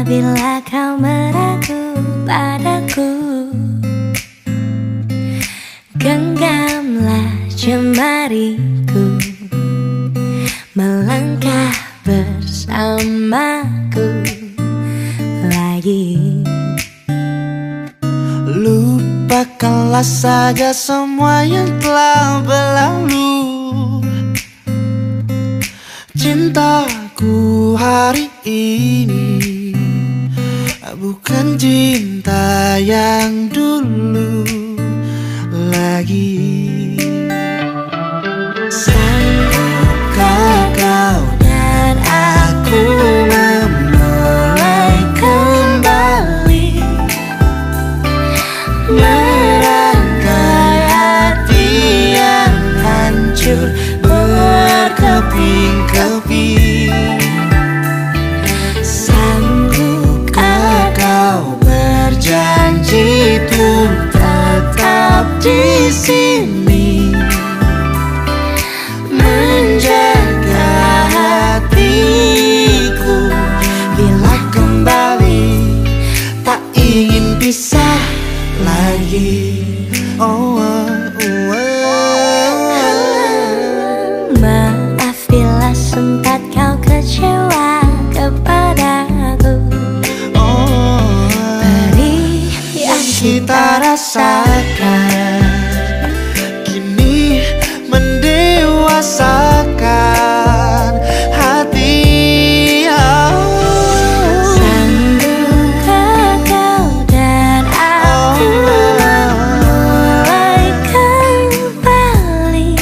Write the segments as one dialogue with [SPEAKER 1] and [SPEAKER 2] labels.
[SPEAKER 1] Bila kau meragu padaku, genggamlah jemariku, melangkah bersamaku lagi.
[SPEAKER 2] Lupakanlah saja semua yang telah berlalu. Cintaku hari ini bukan cinta yang dulu lagi.
[SPEAKER 1] Sanggupkah kau dan aku memulai kembali, merangkai hati yang hancur berkeping-keping? Sanggupkah kau berjanji untuk tetap di sini, menjaga hatiku bila kembali tak ingin pisah lagi? Maaf bila sempat kau kecewa kepadaku. Pedih yang kita rasakan
[SPEAKER 2] kini mendewasakan hati.
[SPEAKER 1] Sanggupkah kau dan aku memulai kembali,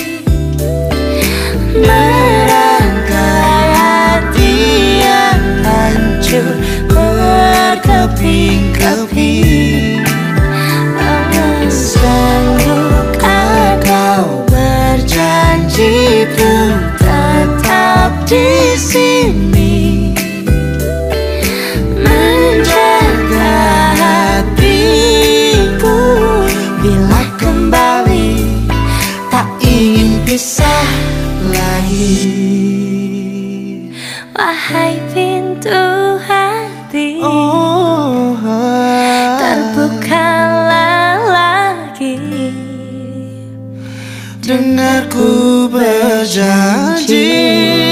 [SPEAKER 1] merangkai hati yang hancur berkeping-keping? Sanggupkah kau berjanji untuk tetap di sini, menjaga hatiku bila kembali tak ingin pisah lagi? Wahai pintu hati, terbukalah lagi.
[SPEAKER 2] Dengarku berjanji,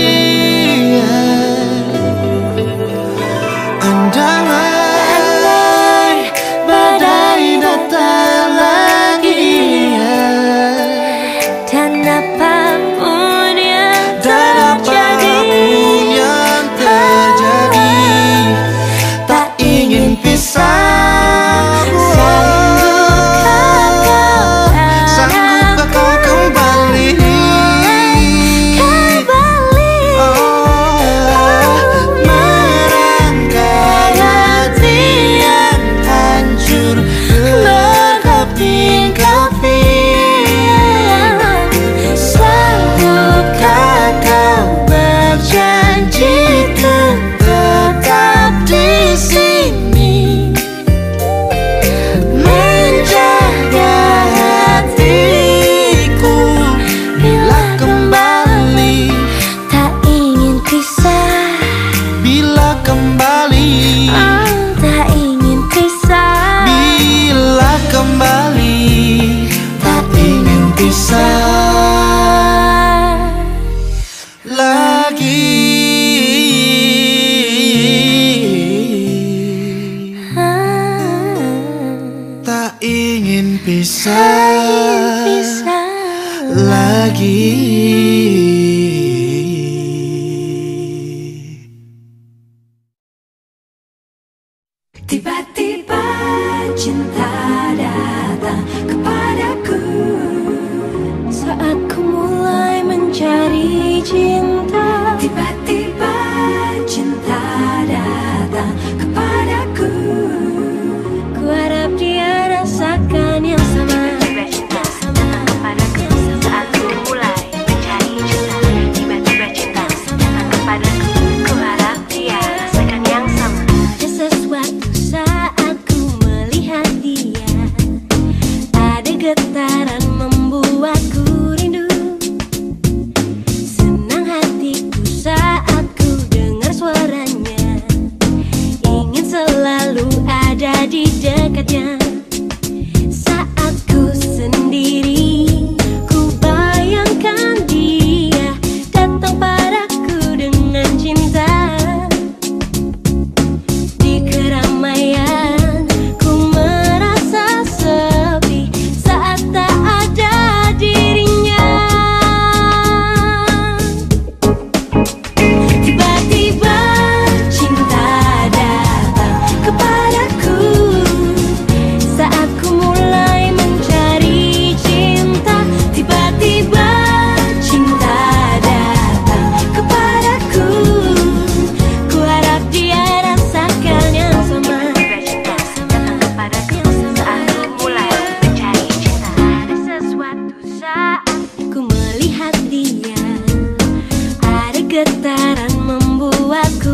[SPEAKER 2] andai badai datang lagi,
[SPEAKER 1] dan apapun yang
[SPEAKER 2] terjadi, tak ingin pisah. Sanggupkah kau kembali, merangkai hati yang hancur berkeping-keping?
[SPEAKER 1] Sanggupkah kau berjanji untuk tetap di sini, menjaga hatiku bila kembali tak ingin pisah?
[SPEAKER 2] Bila kembali,
[SPEAKER 1] Tak ingin pisah.
[SPEAKER 2] bila kembali tak ingin pisah lagi. Tak ingin pisah lagi.
[SPEAKER 1] membuatku